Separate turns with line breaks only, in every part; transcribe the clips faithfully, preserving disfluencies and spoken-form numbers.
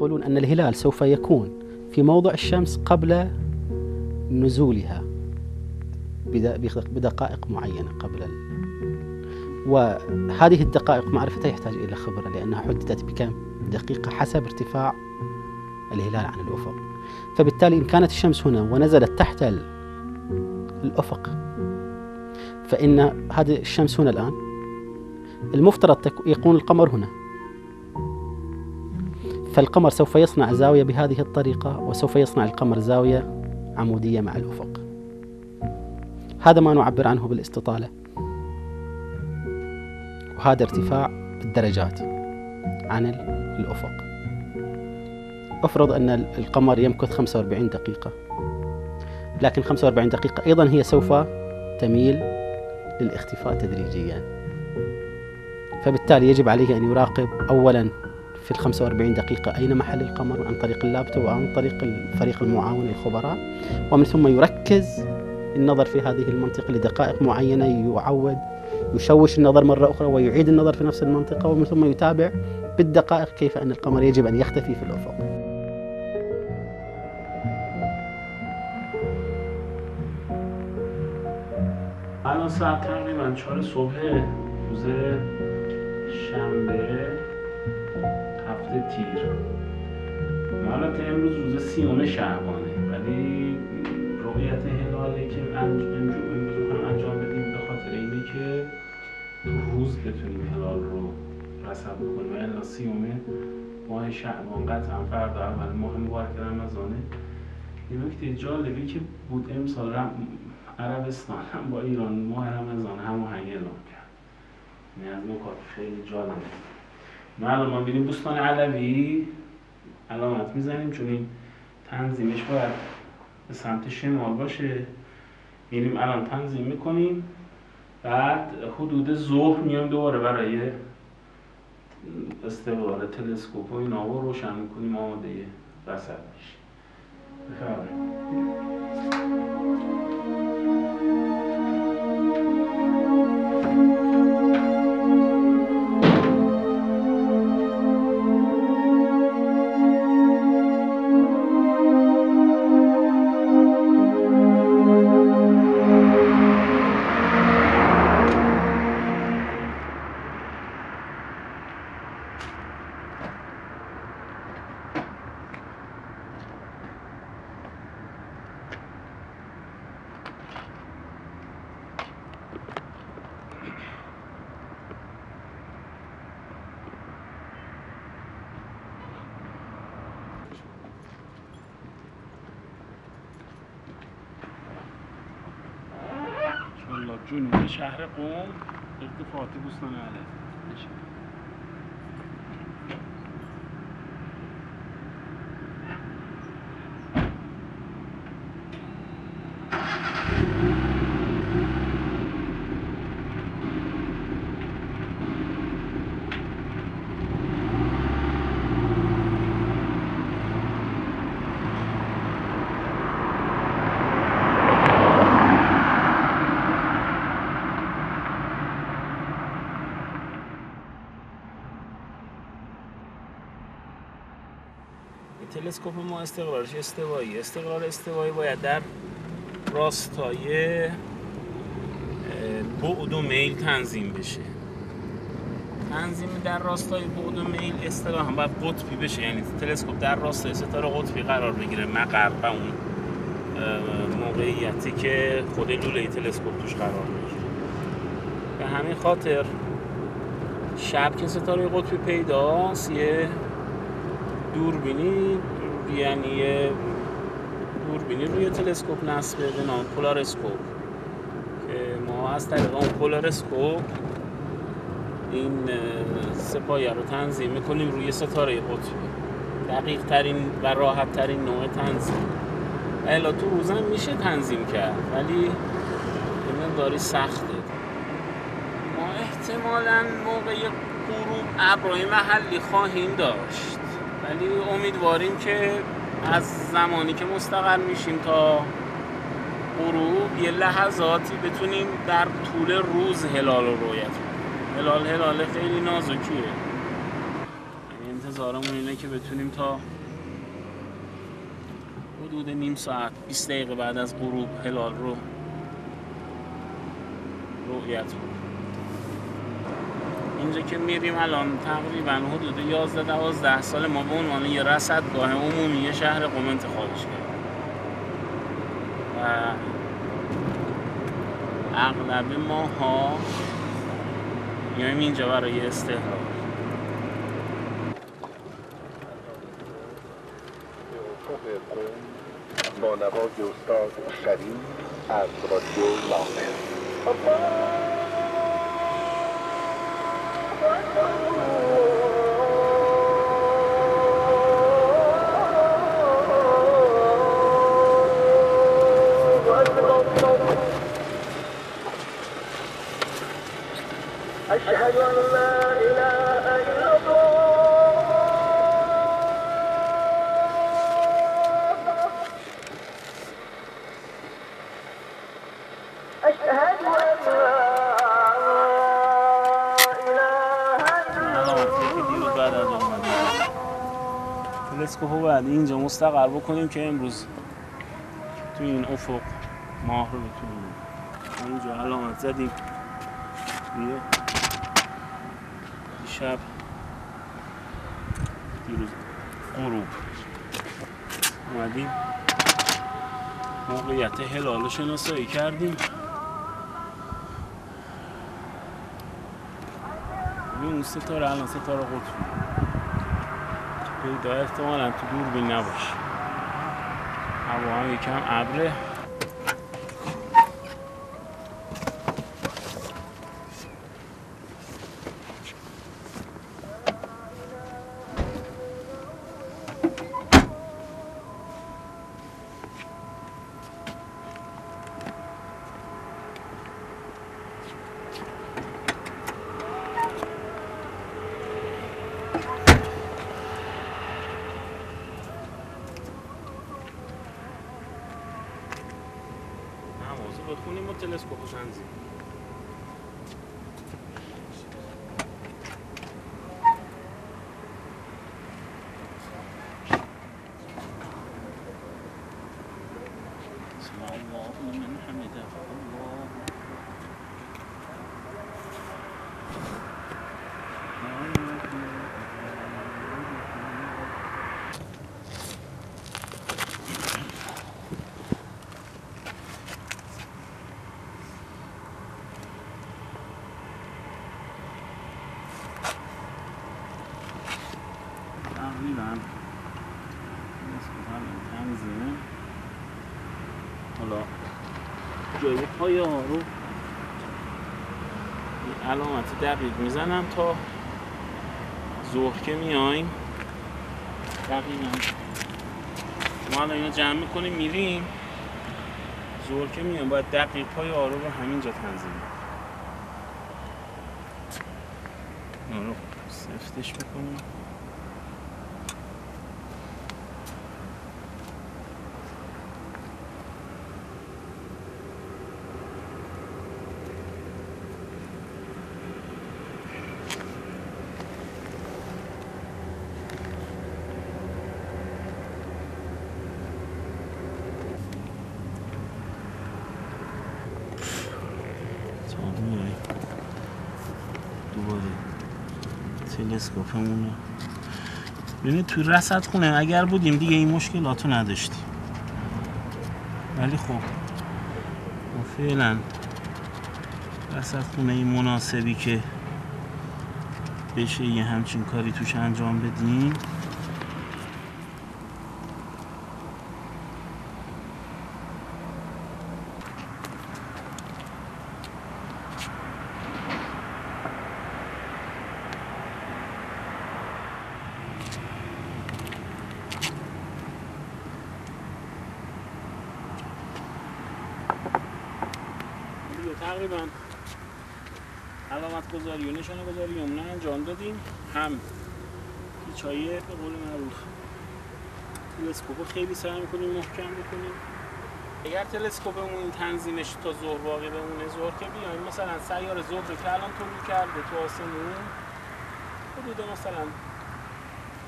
يقولون أن الهلال سوف يكون في موضع الشمس قبل نزولها بدقائق معينة قبل ال... وهذه الدقائق معرفتها يحتاج إلى خبرة، لأنها حددت بكم دقيقة حسب ارتفاع الهلال عن الأفق. فبالتالي إن كانت الشمس هنا ونزلت تحت الأفق، فإن هذه الشمس هنا الآن المفترض يكون القمر هنا، فالقمر سوف يصنع زاوية بهذه الطريقة، وسوف يصنع القمر زاوية عمودية مع الأفق. هذا ما نعبر عنه بالاستطالة، وهذا ارتفاع الدرجات عن الأفق. أفرض أن القمر يمكث خمسة وأربعين دقيقة، لكن خمسة وأربعين دقيقة أيضا هي سوف تميل للاختفاء تدريجيا، فبالتالي يجب عليه أن يراقب أولا في الخمسة وأربعين دقيقة أين محل القمر عن طريق اللابتوب أو عن طريق الفريق المعاون الخبراء، ومن ثم يركز النظر في هذه المنطقة لدقائق معينة، يعود يشوش النظر مرة أخرى ويعيد النظر في نفس المنطقة، ومن ثم يتابع بالدقائق كيف أن القمر يجب أن يختفي في الأفق.
الان ساعت تقریبا چهار صبح روز شنبه هفته تیر. البته امروز روز سیوم شعبانه، ولی رؤیت هلالی که امروز هم انجام بدیم به خاطر اینه که تو روز بتونیم هلال رو رصد بکنیم. الا سیوم ماه شعبان قطعا فردا اول ماه مبارک رمضانه. یه نکته جالبی که بود امسال عربستان هم با ایران ماه رمضان هماهنگ اعلام کرد. این از نکات خیلی جالبه. ما الان ما می‌بینیم بوستان علوی علامت میزنیم چون این تنظیمش باید به سمت شمال باشه. میریم الان تنظیم میکنیم، بعد حدود ظهر میام دوباره برای استقرار تلسکوپ و اینا رو روشن میکنیم، آماده رصد میشه. بفرمایید. جنوب شهر قم ارتفاعات بوستان علوی. تلسکوپ ما استقرارش استوایی. استقرار استوایی باید در راستای بعد و میل تنظیم بشه. تنظیم در راستای بعد و میل اصطلاحاً باید قطبی بشه، یعنی تلسکوپ در راستای ستاره قطبی قرار بگیره، مقر و اون موقعیتی که خود لوله تلسکوپ توش قرار بگیره. به همین خاطر شب که ستاره قطبی پیداست یه دوربینی، یعنی یه دوربینی روی تلسکوپ نصب به نام پولارسکوپ که ما از طریق اون پولارسکوپ این سپایه رو تنظیم میکنیم روی ستاره قطبی. دقیق ترین و راحت ترین نوع تنظیم. الا تو روزم میشه تنظیم کرد، ولی این مقداری سخته. ما احتمالاً موقع غروب ابرهای محلی خواهیم داشت، ولی امیدواریم که از زمانی که مستقر میشیم تا غروب یه لحظاتی بتونیم در طول روز هلال رو رؤیت کنیم. هلال هلال خیلی نازکیه، یعنی انتظارمون اینه که بتونیم تا حدود نیم ساعت بیست دقیقه بعد از غروب هلال رو رؤیت کنیم. اینجا که میریم الان تقریبا حدود یازده دوازده سال ما به عنوان یه رصدگاه عمومی شهر قم انتخابش کردیم و اغلب ماها میایم اینجا برای استقرار.
با نوای استاد شریف از رادیو لاغر.
أشهد أن لا إله إلا الله أشهد أن لا إله إلا الله.
تلسکوپ بعد اینجا مستقر بکنیم که امروز تو این افق ماه رو بتونیم. اینجا علامت زدیم روی شب دیروز غروب اومدیم موقعیت هلال رو شناسایی کردیم. ببین اون ستاره الان ستاره قطبی پیدا احتمالا تو دوربین نباشه. هوا هم یکم ابره. بخونیم و تلسکوپ رو تنظیم. سمع الله لمن حمده الله. تقریبا نسبتا تنظیمه. حالا جای پایه ها رو علامت دقیق میزنم تا ظهر که میایم دقیقا ما الان اینو جمع میکنیم میریم. ظهر که میایم باید دقیق پایه ها رو رو همینجا تنظیم کنیم. رو سفتش میکنیم. دوباره تلسکوپمون رو ببینید توی رصد خونه اگر بودیم دیگه این مشکلاتو نداشتیم، ولی خب ما فعلا رصد خونه مناسبی که بشه یه همچین کاری توش انجام بدیم تقریبا علامت گذاری و نشانه گذاری رو انجام دادیم. هم پیچایی به قول معروف تلسکوپ رو خیلی سعی میکنیم محکم بکنیم. اگر تلسکوپمون تنظیمش تا ظهر باقی بمونه، ظهر که بیایم مثلا سیاره ظهر که الان طلوع کرده تو آسمون حدود مثلا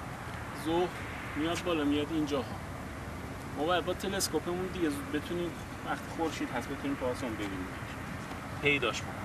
ظهر میاد بالا میاد اینجاها. ما باید با تلسکوپمون دیگه بتونیم وقتی خورشید هست بتونیم تو آسمون ببینیم، پیداش کنیم.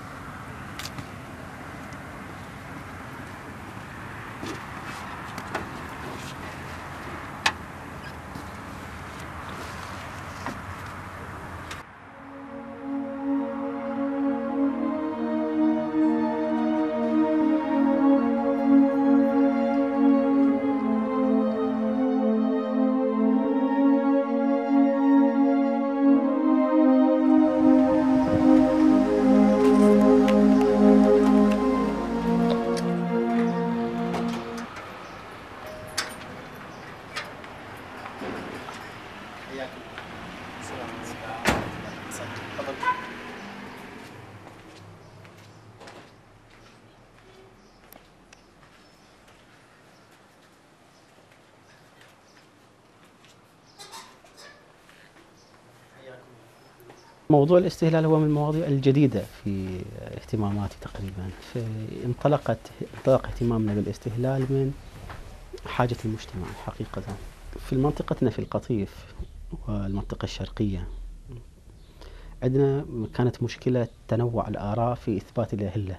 موضوع الاستهلال هو من المواضيع الجديدة في اهتماماتي تقريبا. انطلقت انطلق اهتمامنا بالاستهلال من حاجة المجتمع حقيقة. في منطقتنا في القطيف والمنطقة الشرقية عندنا كانت مشكلة تنوع الآراء في إثبات الأهلة،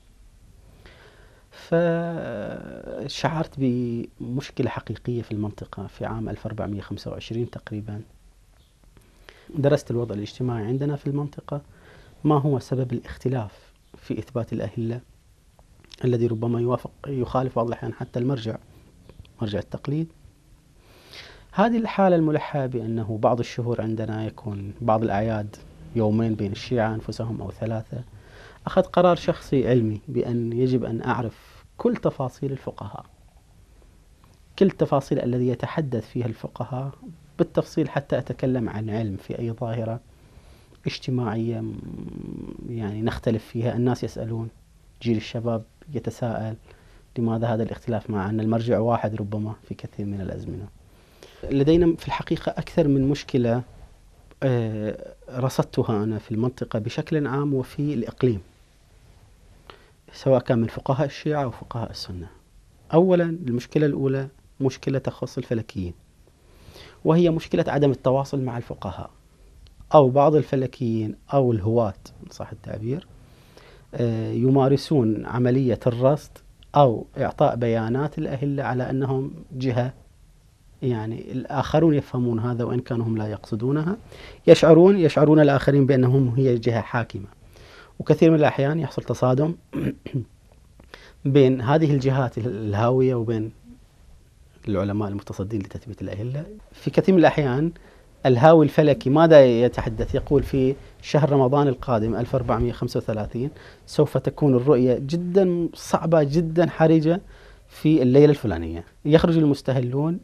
فشعرت بمشكلة حقيقية في المنطقة في عام ألف وأربعمئة وخمسة وعشرين تقريبا. درست الوضع الاجتماعي عندنا في المنطقة، ما هو سبب الاختلاف في إثبات الأهلة الذي ربما يوافق يخالف بعض الأحيان حتى المرجع مرجع التقليد. هذه الحالة الملحة بأنه بعض الشهور عندنا يكون بعض الأعياد يومين بين الشيعة أنفسهم أو ثلاثة. أخذ قرار شخصي علمي بأن يجب أن أعرف كل تفاصيل الفقهاء، كل التفاصيل الذي يتحدث فيها الفقهاء بالتفصيل، حتى أتكلم عن علم في أي ظاهرة اجتماعية يعني نختلف فيها. الناس يسألون، جيل الشباب يتساءل لماذا هذا الاختلاف مع أن المرجع واحد ربما في كثير من الأزمنة. لدينا في الحقيقة أكثر من مشكلة رصدتها أنا في المنطقة بشكل عام وفي الإقليم، سواء كان من فقهاء الشيعة أو فقهاء السنة. أولا المشكلة الأولى مشكلة تخص الفلكيين، وهي مشكلة عدم التواصل مع الفقهاء، أو بعض الفلكيين أو الهواة صح التعبير يمارسون عملية الرصد أو إعطاء بيانات الأهلة على أنهم جهة، يعني الآخرون يفهمون هذا وإن كانوا هم لا يقصدونها، يشعرون يشعرون الآخرين بأنهم هي جهة حاكمة. وكثير من الأحيان يحصل تصادم بين هذه الجهات الهاوية وبين العلماء المتصدين لتثبيت الأهلة. في كثير من الأحيان الهاوي الفلكي ماذا يتحدث؟ يقول في شهر رمضان القادم ألف وأربعمئة وخمسة وثلاثين سوف تكون الرؤية جدا صعبة جدا حرجة في الليلة الفلانية. يخرج المستهلون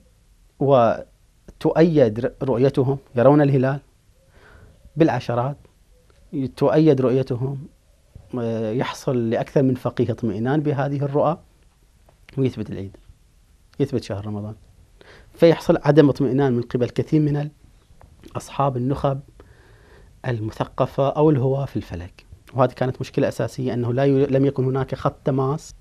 وتؤيد رؤيتهم، يرون الهلال بالعشرات، تؤيد رؤيتهم، يحصل لأكثر من فقيه اطمئنان بهذه الرؤى ويثبت العيد، يثبت شهر رمضان. فيحصل عدم اطمئنان من قبل كثير من أصحاب النخب المثقفة أو الهواة في الفلك. وهذه كانت مشكلة أساسية، أنه لا ي... لم يكن هناك خط تماس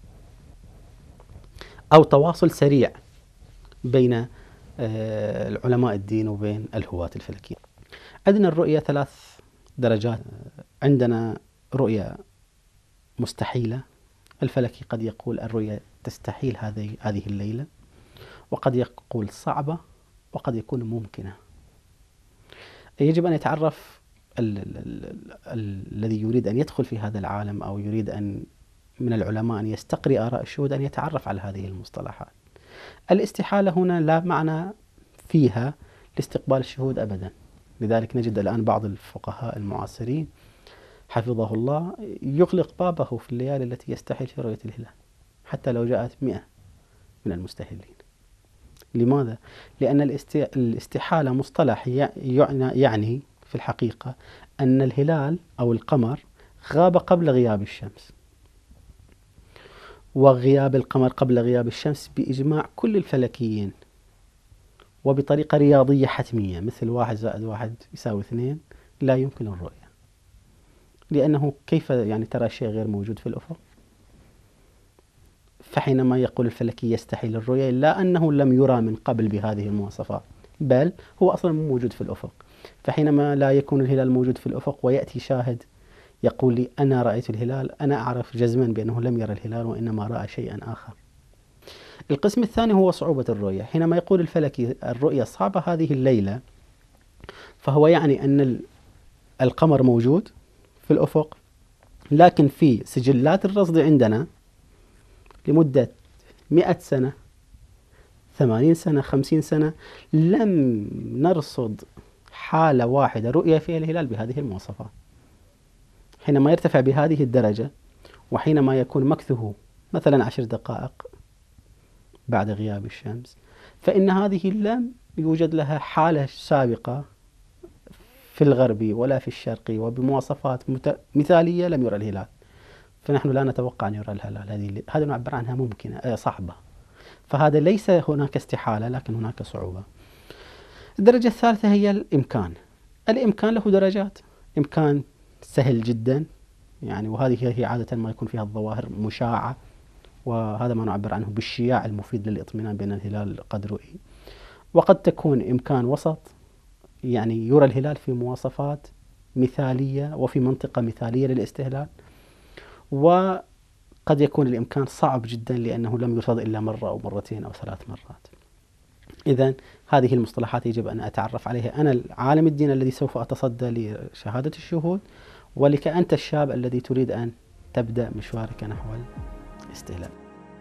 أو تواصل سريع بين العلماء الدين وبين الهواة الفلكيين. عندنا الرؤية ثلاث درجات. عندنا رؤية مستحيلة، الفلكي قد يقول الرؤية تستحيل هذه هذه الليلة، وقد يقول صعبة، وقد يكون ممكنة. يجب أن يتعرف ال ال ال ال الذي يريد أن يدخل في هذا العالم أو يريد أن من العلماء أن يستقري آراء الشهود أن يتعرف على هذه المصطلحات. الاستحالة هنا لا معنى فيها لاستقبال الشهود أبدا. لذلك نجد الآن بعض الفقهاء المعاصرين حفظه الله يغلق بابه في الليالي التي يستحيل في رؤية الهلال حتى لو جاءت مئة من المستهلين. لماذا؟ لأن الاستحالة مصطلح يعني في الحقيقة أن الهلال أو القمر غاب قبل غياب الشمس، وغياب القمر قبل غياب الشمس بإجماع كل الفلكيين وبطريقة رياضية حتمية، مثل واحد زائد واحد يساوي اثنين، لا يمكن الرؤية. لأنه كيف يعني ترى شيء غير موجود في الأفق؟ فحينما يقول الفلكي يستحيل الرؤية، لا أنه لم يرى من قبل بهذه المواصفات، بل هو أصلا موجود في الأفق. فحينما لا يكون الهلال موجود في الأفق ويأتي شاهد يقول لي أنا رأيت الهلال، أنا أعرف جزما بأنه لم يرى الهلال وإنما رأى شيئا آخر. القسم الثاني هو صعوبة الرؤية. حينما يقول الفلكي الرؤية صعبة هذه الليلة، فهو يعني أن القمر موجود في الأفق، لكن في سجلات الرصد عندنا لمدة مئة سنة، ثمانين سنة، خمسين سنة لم نرصد حالة واحدة رؤية فيها الهلال بهذه المواصفات. حينما يرتفع بهذه الدرجة، وحينما يكون مكثه مثلا عشر دقائق بعد غياب الشمس، فإن هذه لم يوجد لها حالة سابقة في الغربي ولا في الشرقي وبمواصفات مثالية لم يرى الهلال. فنحن لا نتوقع أن يرى الهلال. هذه هذا نعبر عنها ممكنة صعبة. فهذا ليس هناك استحالة، لكن هناك صعوبة. الدرجة الثالثة هي الإمكان. الإمكان له درجات. إمكان سهل جدا، يعني وهذه هي عادة ما يكون فيها الظواهر مشاعة، وهذا ما نعبر عنه بالشياع المفيد للإطمئنان بأن الهلال قد رؤي. وقد تكون إمكان وسط، يعني يرى الهلال في مواصفات مثالية وفي منطقة مثالية للاستهلال. وقد يكون الإمكان صعب جدا لأنه لم يرصد إلا مرة أو مرتين أو ثلاث مرات. إذن هذه المصطلحات يجب أن أتعرف عليها أنا العالم الدين الذي سوف أتصدى لشهادة الشهود، ولك أنت الشاب الذي تريد أن تبدأ مشوارك نحو الاستهلال.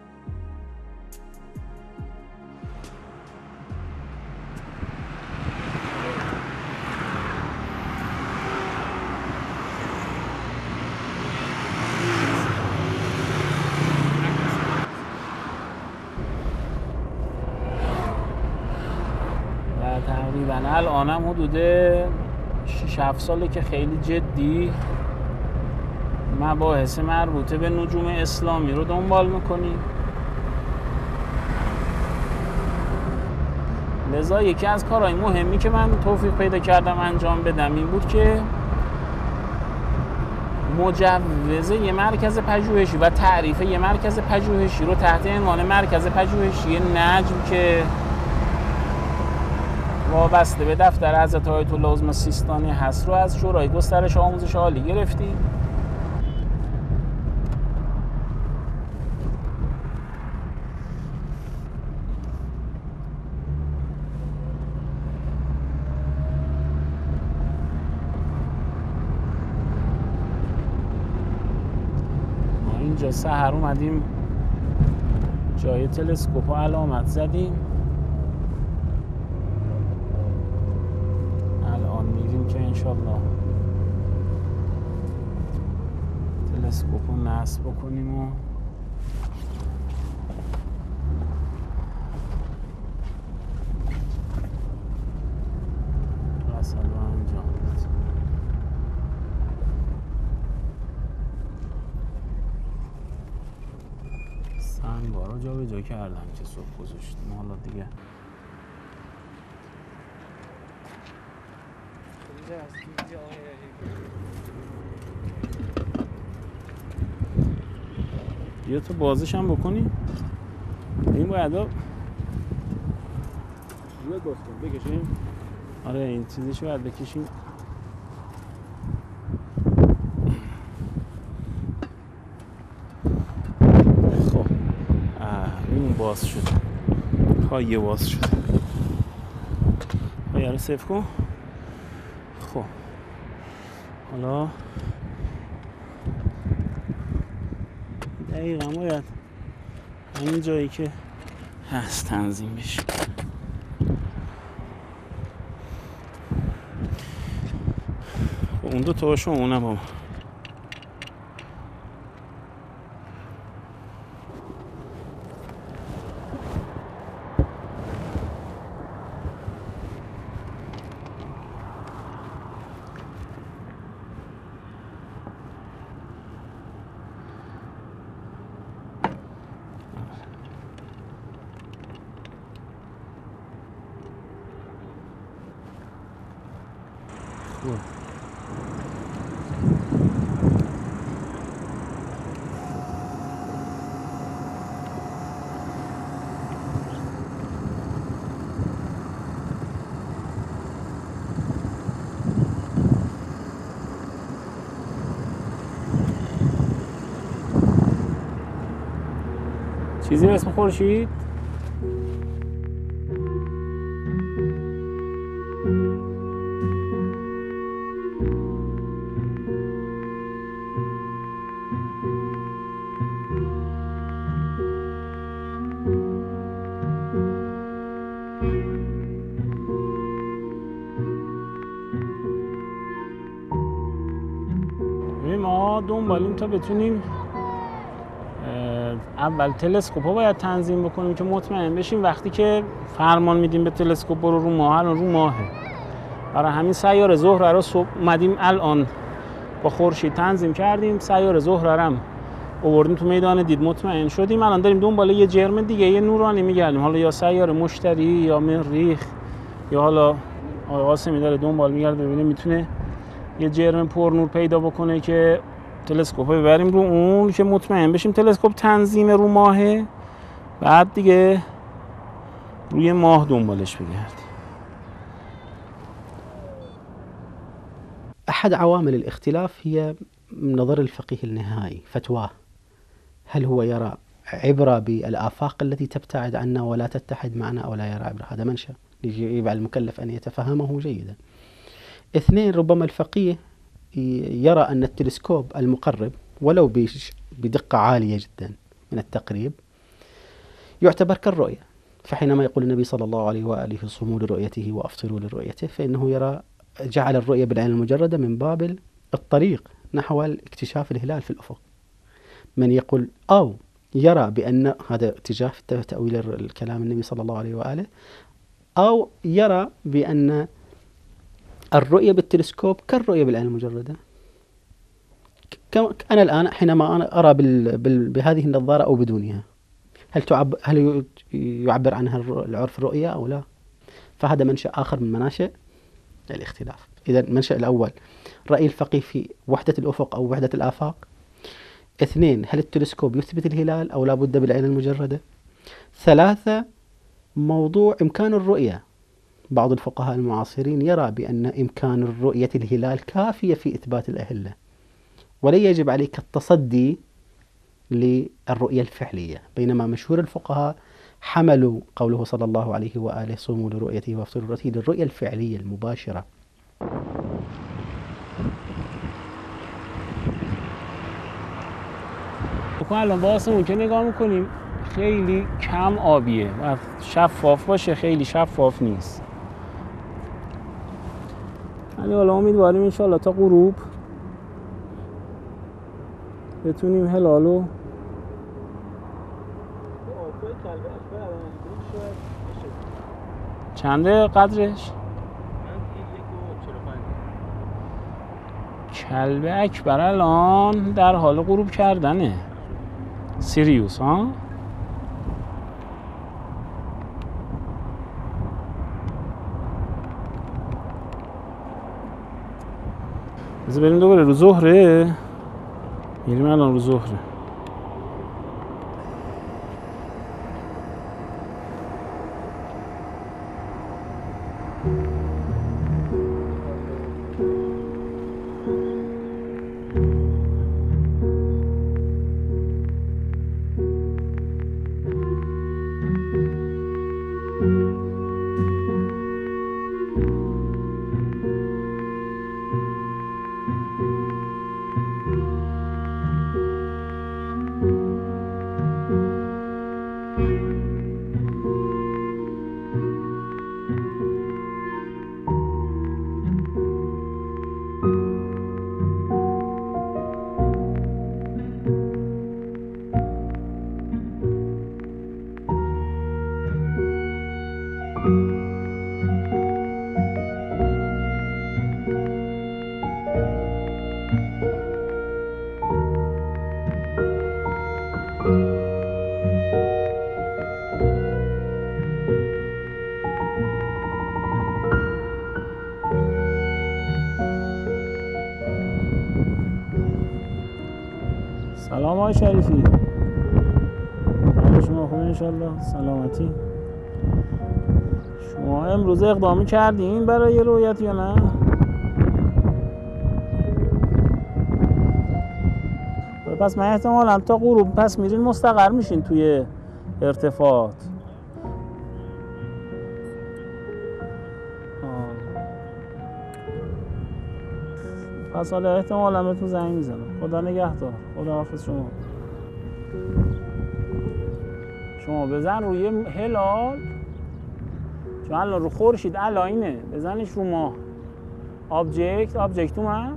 تقریبا الانم حدود شش هفت ساله که خیلی جدی مباحث مربوطه به نجوم اسلامی رو دنبال میکنیم. لذا یکی از کارهای مهمی که من توفیق پیدا کردم انجام بدم این بود که مجوز یه مرکز پژوهشی و تعریف یه مرکز پژوهشی رو تحت عنوان مرکز پژوهشی نجم که وابسته به دفتر حضرت آیت الله عظمی سیستانی هست رو از شورای گسترش آموزش عالی گرفتیم. ما اینجا سحر اومدیم جای تلسکوپ علامت زدیم. که انشالله تلسکوپ رو نصب بکنیم و رسل رو انجام بدیم. سنگ‌ها رو جا به جا کردم که صبح گذاشتیم. حالا دیگه بیا تو بازش هم بکنی. این باید ها باید باز کن بکشیم. آره این چیزیشو باید بکشیم. خب این باز شد. پایه باز شد. پایه رو سیف کن. خب حالا دقیقا باید همین جایی که هست تنظیم بشه. اون دو تاشو اونم هم چیزی به اسم خورشید؟ ما دنبالیم تا بتونیم اول تلسکوپ رو باید تنظیم بکنیم که مطمئن بشیم وقتی که فرمان میدیم به تلسکوپ برو رو ماه، الان رو ماهه. برای همین سیاره زهره رو صبح اومدیم الان با خورشید تنظیم کردیم، سیاره زهره رو هم آوردیم تو میدان دید، مطمئن شدیم. الان داریم دنبال یه جرم دیگه یه نورانی میگردیم، حالا یا سیاره مشتری یا مریخ، یا حالا آقای قاسمی داره دنبال میگرده ببینه میتونه یه جرم پر نور پیدا بکنه که تلسکوپ رو ببریم رو اون که مطمئن بشیم تلسکوپ تنظیم رو ماهه، بعد دیگه روی ماه دنبالش بگردیم.
أحد عوامل الاختلاف هي نظر الفقيه النهائي فتواه، هل هو يرى عبرة بالآفاق التي تبتعد عنا ولا تتحد معنا أو لا يرى عبرة؟ هذا منشأ يجب على المكلف أن يتفهمه جيدا. اثنين، ربما الفقيه يرى أن التلسكوب المقرب ولو بدقة عالية جدا من التقريب يعتبر كالرؤية، فحينما يقول النبي صلى الله عليه وآله صوموا لرؤيته وأفطروا لرؤيته، فإنه يرى جعل الرؤية بالعين المجردة من باب الطريق نحو اكتشاف الهلال في الأفق. من يقول أو يرى بأن هذا اتجاه في تأويل الكلام النبي صلى الله عليه وآله، أو يرى بأن الرؤية بالتلسكوب كالرؤية بالعين المجردة. أنا الآن حينما أنا أرى بال بال بهذه النظارة أو بدونها، هل تعب هل يعبر عنها العرف الرؤية أو لا؟ فهذا منشأ آخر من مناشئ الاختلاف. إذا المنشأ الأول رأي الفقيه في وحدة الأفق أو وحدة الآفاق. اثنين، هل التلسكوب يثبت الهلال أو لا بد بالعين المجردة؟ ثلاثة، موضوع إمكان الرؤية. بعض الفقهاء المعاصرين يرى بأن إمكان الرؤية الهلال كافية في إثبات الأهلة، ولا يجب عليك التصدي للرؤية الفعلية، بينما مشهور الفقهاء حملوا قوله صلى الله عليه وآله صوموا لرؤيته وافطروا لرؤيته للرؤية الفعلية المباشرة.
الان با آسمون که نگاه میکنیم خیلی کم آبیه و شفاف باشه خیلی شفاف نیست. ولی حالا امیدواریم انشالله تا غروب بتونیم هلالو چنده قدرش؟ کلب اکبر الان در حال غروب کردنه. سیریوس ها؟ بذار بریم دوباره رو زهره. میریم الان رو زهره. سلام آقای شریفی. شما خوبه انشالله سلامتی. شما امروز اقدامی کردین برای رؤیت یا نه؟ پس من احتمالاً تا غروب پس میرین مستقر میشین توی
ارتفاعات. پس حالا احتمالا بهتون زنگ میزنم. خدا نگهدار. خدا حافظ شما. شما بزن روی هلال، چون الان رو خورشید الاینه، بزنش رو ماه. آبجکت آبجکت اومد.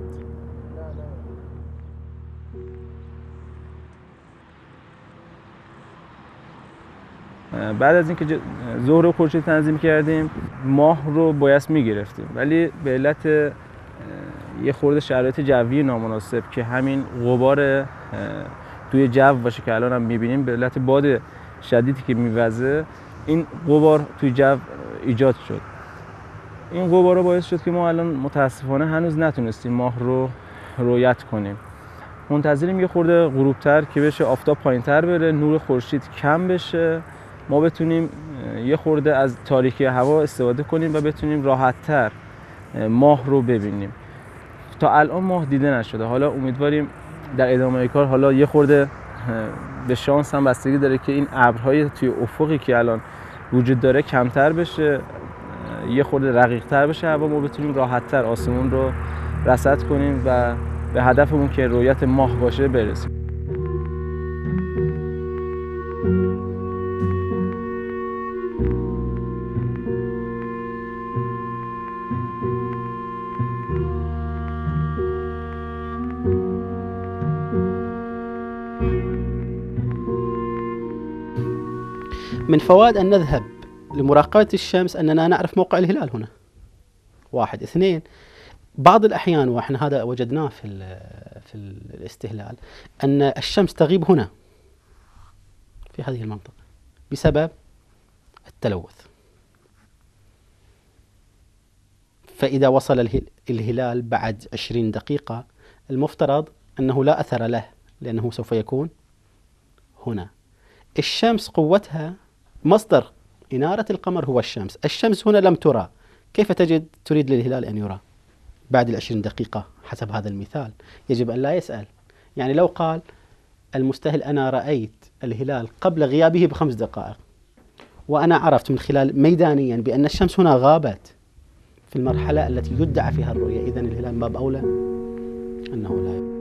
بعد از اینکه ظهر و خورشید تنظیم کردیم، ماه رو بایست میگرفتیم، ولی به علت یه خورده شرایط جوی نامناسب که همین غبار توی جو باشه که الان هم میبینیم، به علت باد شدیدی که میوزه، این غبار توی جو ایجاد شد. این غبار باعث شد که ما الان متاسفانه هنوز نتونستیم ماه رو رؤیت کنیم. منتظریم یه خورده غروبتر که بشه آفتاب پایینتر بره، نور خورشید کم بشه، ما بتونیم یه خورده از تاریکی هوا استفاده کنیم و بتونیم راحت‌تر ماه رو ببینیم. تا الان ماه دیده نشده. حالا امیدواریم در ادامه کار حالا یه خورده به شانس هم بستگی داره که این ابرهای توی افقی که الان وجود داره کمتر بشه، یه خورده رقیق‌تر بشه هوا، ما بتونیم راحت‌تر آسمون رو رصد کنیم و به هدفمون که رؤیت ماه باشه برسیم.
من فوائد أن نذهب لمراقبة الشمس أننا نعرف موقع الهلال هنا. واحد. اثنين، بعض الأحيان وإحنا هذا وجدناه في في الاستهلال أن الشمس تغيب هنا في هذه المنطقة بسبب التلوث. فإذا وصل الهلال بعد عشرين دقيقة المفترض أنه لا أثر له، لأنه سوف يكون هنا. الشمس قوتها مصدر إنارة القمر هو الشمس. الشمس هنا لم ترى، كيف تجد تريد للهلال أن يرى بعد العشرين دقيقة حسب هذا المثال؟ يجب أن لا يسأل. يعني لو قال المستهل أنا رأيت الهلال قبل غيابه بخمس دقائق وأنا عرفت من خلال ميدانيا بأن الشمس هنا غابت في المرحلة التي يدعى فيها الرؤية، إذن الهلال باب أولى أنه لا يرى.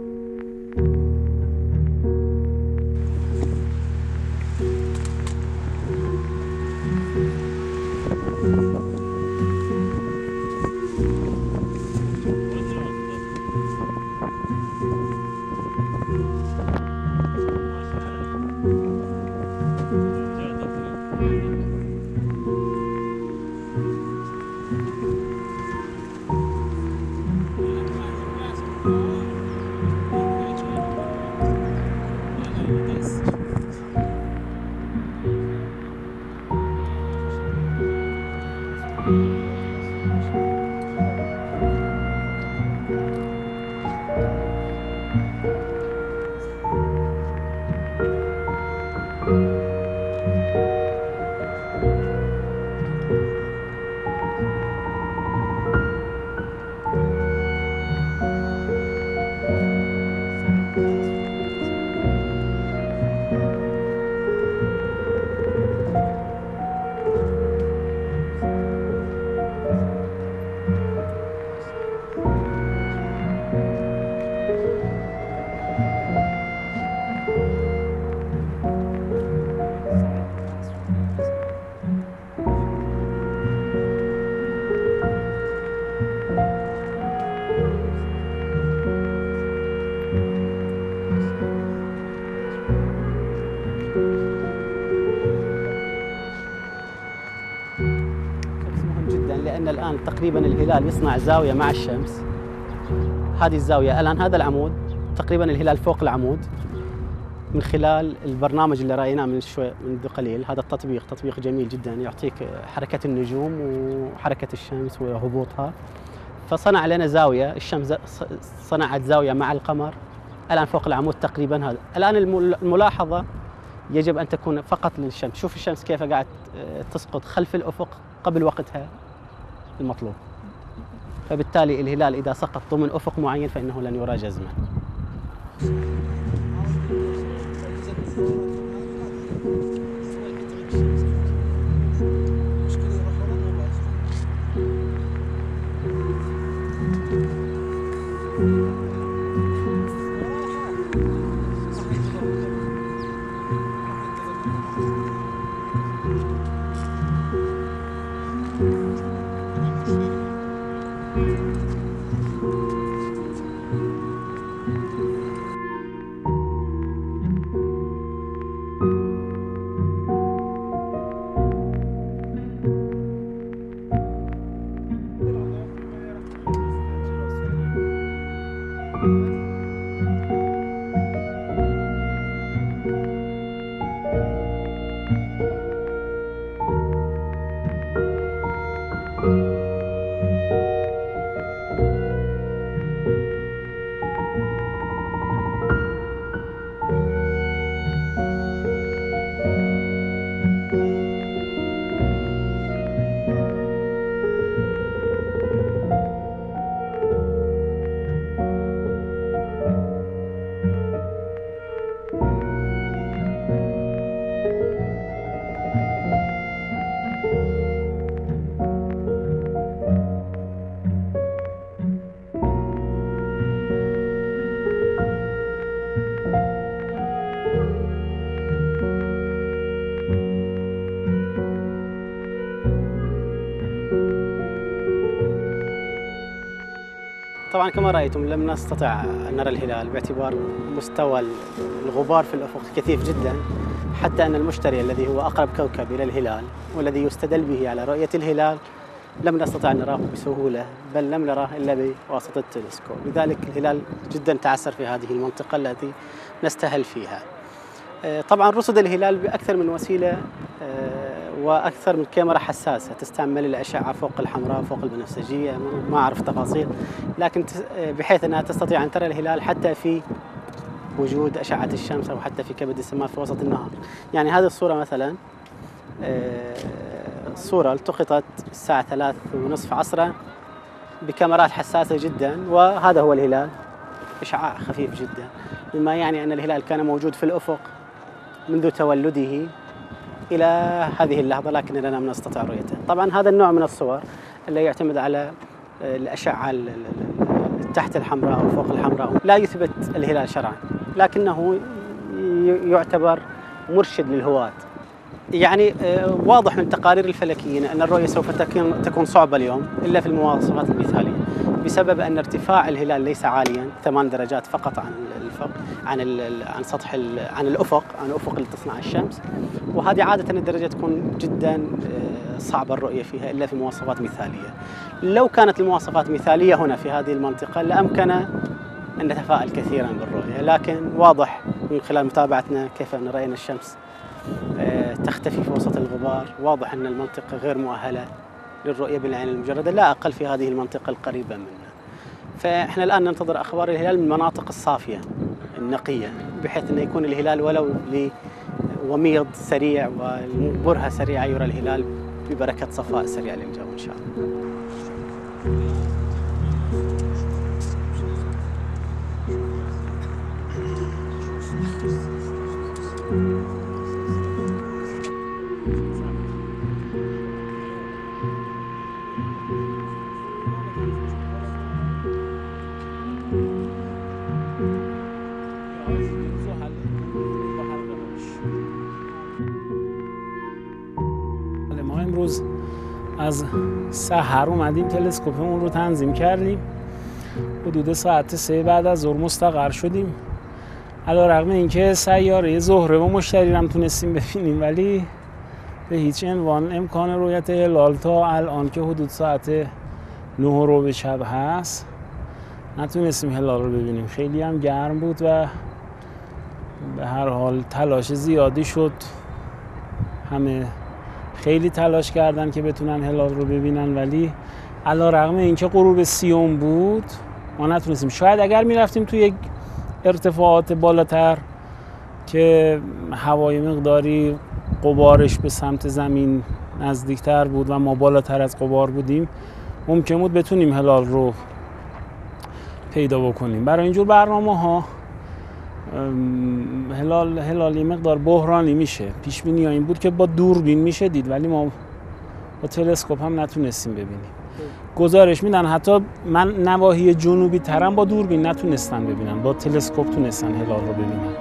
لأن الآن تقريبا الهلال يصنع زاوية مع الشمس. هذه الزاوية الآن هذا العمود تقريبا الهلال فوق العمود من خلال البرنامج اللي رأيناه من شوي منذ قليل. هذا التطبيق تطبيق جميل جدا يعطيك حركة النجوم وحركة الشمس وهبوطها، فصنع لنا زاوية. الشمس صنعت زاوية مع القمر الآن فوق العمود تقريبا. هذا الآن الملاحظة يجب أن تكون فقط للشمس. شوف الشمس كيف قاعد تسقط خلف الأفق قبل وقتها المطلوب، فبالتالي الهلال إذا سقط ضمن أفق معين فإنه لن يرى جزما. طبعا كما رأيتم لم نستطع أن نرى الهلال باعتبار مستوى الغبار في الأفق كثيف جدا، حتى أن المشتري الذي هو أقرب كوكب إلى الهلال والذي يستدل به على رؤية الهلال لم نستطع أن نراه بسهولة، بل لم نراه إلا بواسطة التلسكوب. لذلك الهلال جدا تعسر في هذه المنطقة التي نستهل فيها. طبعا رصد الهلال بأكثر من وسيلة وأكثر من كاميرا حساسة تستعمل الأشعة فوق الحمراء فوق البنفسجية، ما أعرف تفاصيل، لكن بحيث أنها تستطيع أن ترى الهلال حتى في وجود أشعة الشمس أو حتى في كبد السماء في وسط النهار. يعني هذه الصورة مثلا صورة التقطت الساعة ثلاث ونصف عصرا بكاميرات حساسة جدا، وهذا هو الهلال، إشعاع خفيف جدا، مما يعني أن الهلال كان موجود في الأفق منذ تولده إلى هذه اللحظة، لكننا لم نستطع رؤيته. طبعا هذا النوع من الصور اللي يعتمد على الأشعة تحت الحمراء أو فوق الحمراء لا يثبت الهلال شرعا، لكنه يعتبر مرشد للهواة. يعني واضح من تقارير الفلكيين أن الرؤية سوف تكون صعبة اليوم إلا في المواصفات المثالية، بسبب أن ارتفاع الهلال ليس عاليا، ثمان درجات فقط عن الأفق عن عن سطح عن الأفق عن الأفق اللي تصنع الشمس، وهذه عادة الدرجة تكون جدا صعبة الرؤية فيها إلا في مواصفات مثالية. لو كانت المواصفات مثالية هنا في هذه المنطقة لأمكن أن نتفائل كثيرا بالرؤية، لكن واضح من خلال متابعتنا كيف أن رأينا الشمس تختفي في وسط الغبار، واضح أن المنطقة غير مؤهلة للرؤية بالعين المجردة، لا أقل في هذه المنطقة القريبة منا. فإحنا الآن ننتظر أخبار الهلال من المناطق الصافية النقية، بحيث أن يكون الهلال ولو لوميض سريع وبرهة سريعة يرى الهلال ببركة صفاء سريع للجو إن شاء الله.
ما امروز از سحر اومدیم تلسکوپمون رو تنظیم کردیم، حدود ساعت سه بعد از ظهر مستقر شدیم. علیرغم اینکه سیاره زهره و مشتری هم تونستیم ببینیم، ولی به هیچ عنوان امکان رؤیت هلال تا الان که حدود ساعت نه رو به شب هست نتونستیم هلال رو ببینیم. خیلی هم گرم بود و به هر حال تلاش زیادی شد، همه خیلی تلاش کردن که بتونن هلال رو ببینن، ولی علیرغم اینکه غروب سیوم بود ما نتونستیم. شاید اگر میرفتیم توی یک ارتفاعات بالاتر که هوای مقداری غبارش به سمت زمین نزدیکتر بود و ما بالاتر از غبار بودیم، ممکن بود بتونیم هلال رو پیدا بکنیم. برای اینجور برنامه ها هلال هلال یه مقدار بحرانی میشه. پیش بینی این بود که با دوربین میشه دید، ولی ما با تلسکوپ هم نتونستیم ببینیم. گزارش میدن حتی من نواحی جنوبی ترم با دوربین نتونستن ببینن، با تلسکوپ تونستن هلال رو ببینن.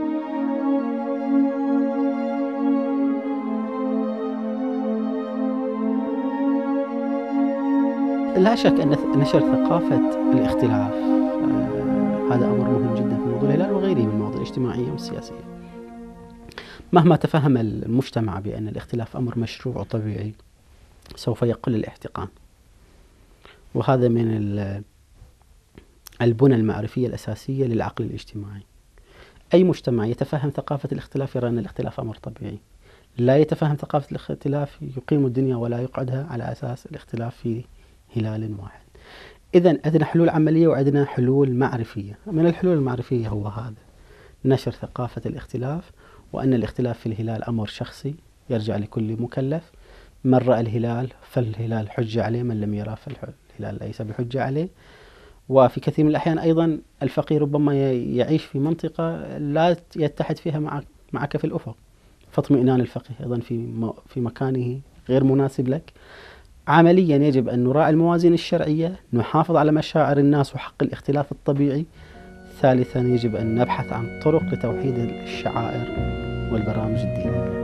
لا شك أن نشر ثقافة الاختلاف هذا أمر مهم جدا في موضوع الهلال وغيره من المواضيع الاجتماعية والسياسية. مهما تفهم المجتمع بأن الاختلاف أمر مشروع وطبيعي سوف يقل الاحتقان، وهذا من البنى المعرفية الأساسية للعقل الاجتماعي. أي مجتمع يتفهم ثقافة الاختلاف يرى أن الاختلاف أمر طبيعي، لا يتفهم ثقافة الاختلاف يقيم الدنيا ولا يقعدها على أساس الاختلاف في هلال واحد. إذن عندنا حلول عملية وعندنا حلول معرفية. من الحلول المعرفية هو هذا: نشر ثقافة الاختلاف، وأن الاختلاف في الهلال أمر شخصي يرجع لكل مكلف. من رأى الهلال فالهلال حجة عليه، من لم يرى فالهلال ليس بحجة عليه. وفي كثير من الأحيان أيضا الفقير ربما يعيش في منطقة لا يتحد فيها معك, معك في الأفق، فاطمئنان الفقيه أيضا في في مكانه غير مناسب لك. عمليا يجب أن نراعي الموازين الشرعية، نحافظ على مشاعر الناس وحق الاختلاف الطبيعي. ثالثا يجب أن نبحث عن طرق لتوحيد الشعائر والبرامج الدينية.